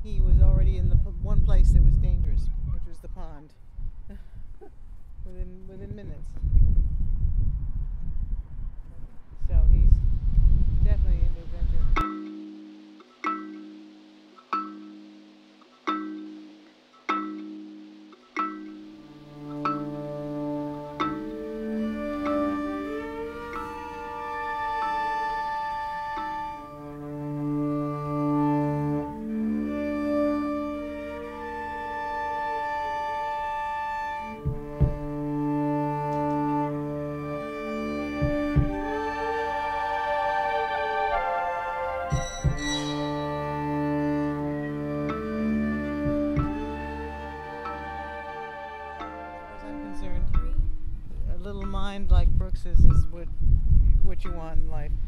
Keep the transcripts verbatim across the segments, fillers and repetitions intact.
he was already in the p- one place that was dangerous, which was the pond, within within minutes. So he's definitely into adventure. A little mind like Brooks's is what what you want in life.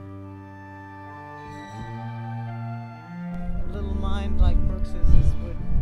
A little mind like Brooks's is what